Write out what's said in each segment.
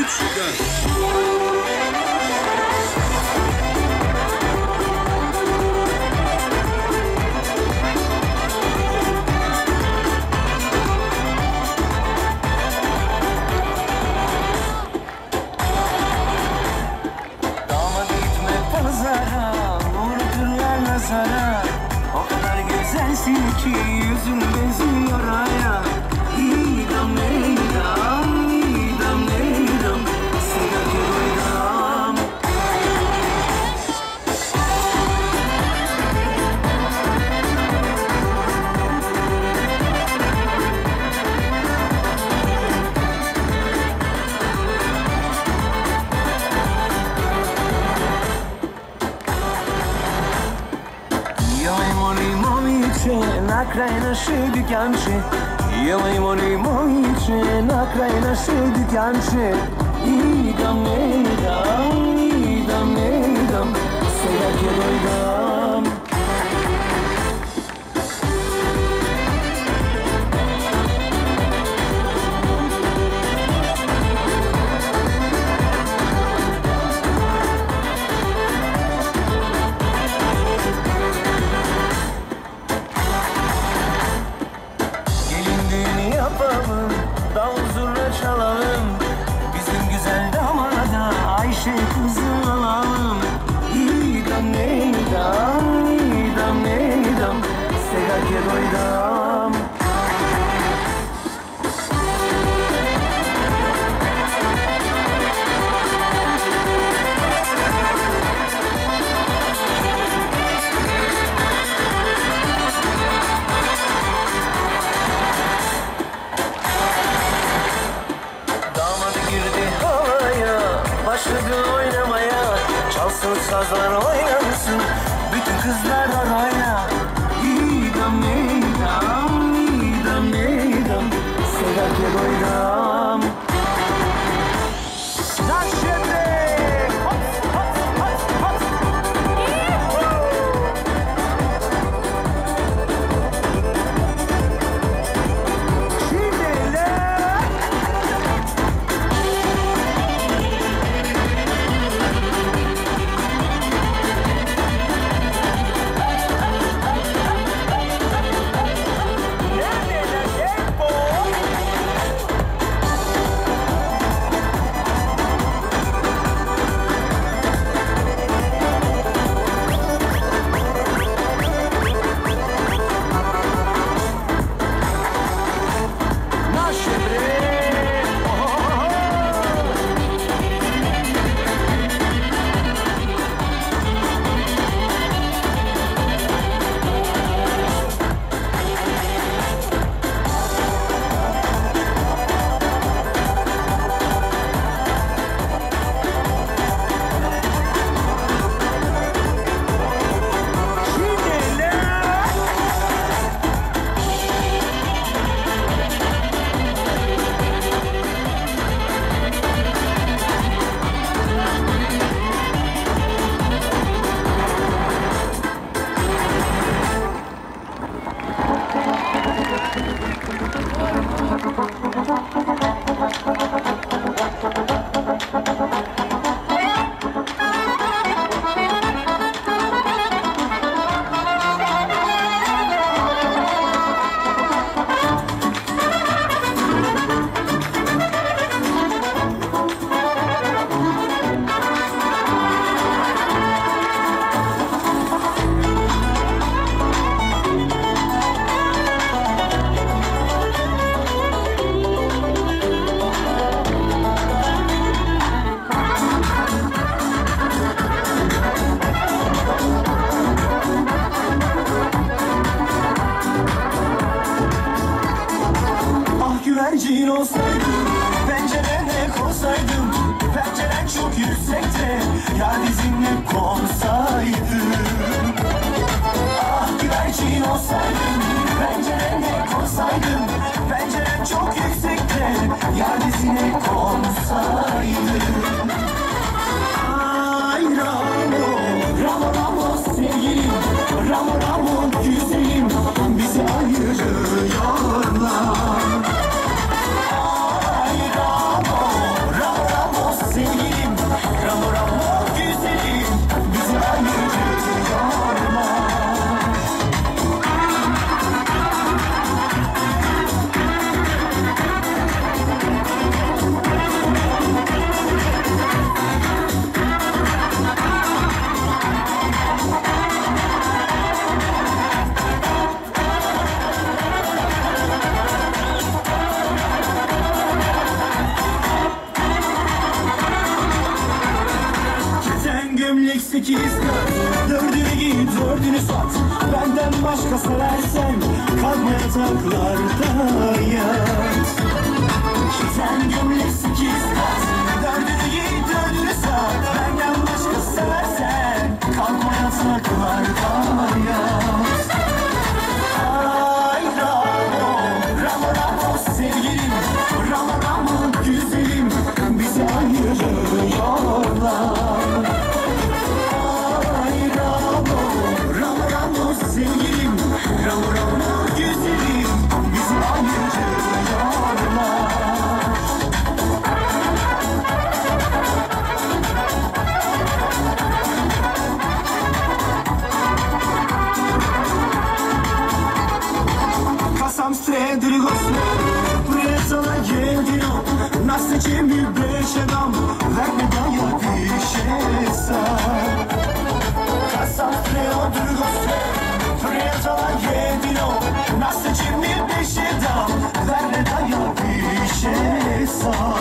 Damat gitme pazara, uğratırlar nazara. O kadar güzelsin ki yüzün benziyor aya. İdam neydam, idam neydam, sevgi doydam. Na kraj naše dükkanče, jemo limonče, na kraj naše dükkanče. İdam neydam, idam neydam, sevgi doydam. Davul zurna çalalım, bizim güzel damada Ayşe kızı alalım. İdam neydam, idam neydam, sevgi doydam. Başladı oynamaya, çalsın sazlar oynansın, bütün kızlar araya. İdam neydam, idam neydam, sevgi doydam. güvercin olsaydım, pencerene koysaydım, penceren çok yüksekte, yar dizimle konsaydım. Ah güvercin olsaydım, pencerene koysaydım, penceren çok yüksekte, yar dizine konsaydım. Ay Ramo, Ramo Ramo sevgilim, Ramo Ramo güzelim, bizi ayırıyorlar. Ay Ramo, Ramo Ramo 8 kat. Dördünü giy, dördünü sat. Benden başka seversen kalkma yataklarda yat. Sen gömlek 8 kat. Dördünü giy, dördünü sat. Benden başka seversen kalkma yataklarda yat. Ay Ramo, Ramo Ramo sevgilim, Ramo Ramo güzelim, bizi ayırıyorlar. Ay Ramo, Ramo Ramo sevgilim, Ramo Ramo güzelim, bizi ayırıyorlar. Sam stredili gosle, prijatelja jedino, nas neće mi beše dam, verme da ja više sam. Kad sam stredili gosle, prijatelja jedino, nas neće mi beše dam, verme da ja više sam.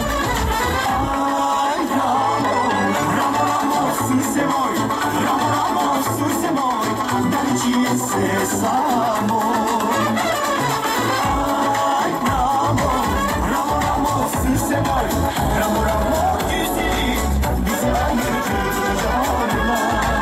Aj Ramo, Ramo Ramo srce moj, Ramo Ramo srce moj, da li će se samo. Ramo Ramo güzelim, bizi ayırıyorlar.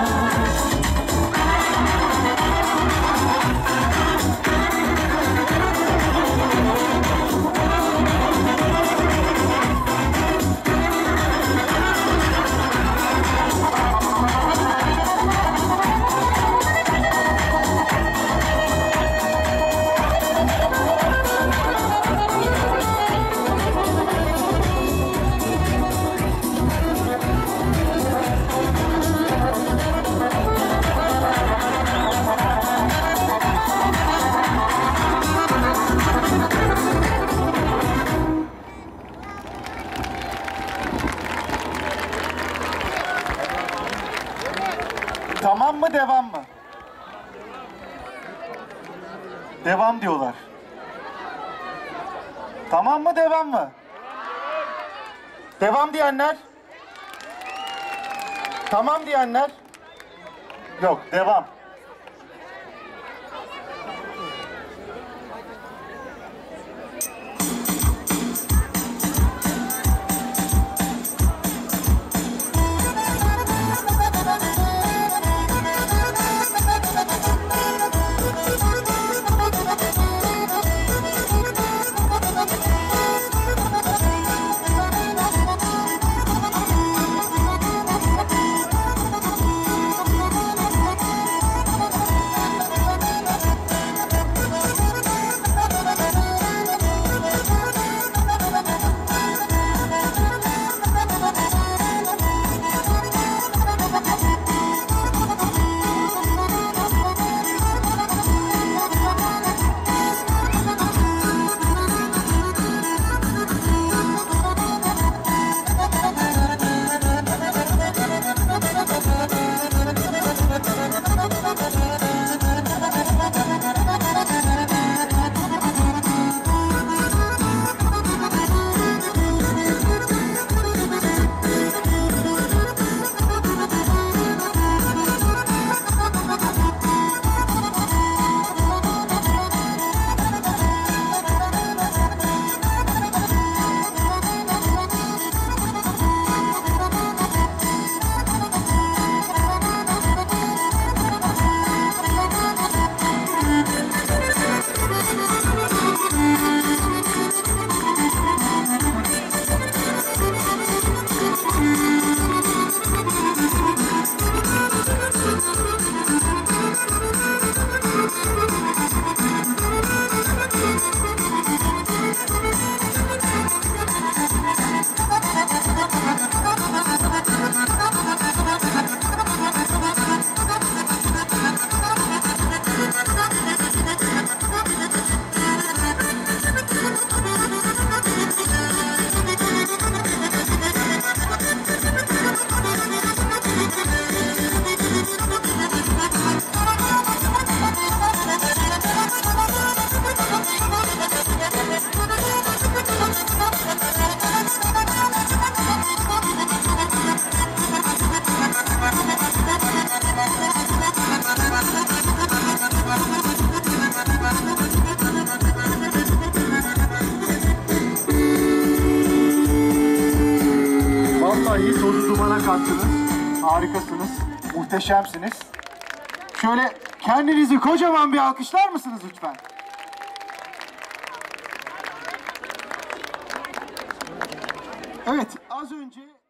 Tamam mı, devam mı? Devam diyorlar. Tamam mı, devam mı? Devam diyenler? Tamam diyenler? Yok, devam. kalktınız. Harikasınız. Muhteşemsiniz. Şöyle kendinizi kocaman bir alkışlar mısınız lütfen? Evet, az önce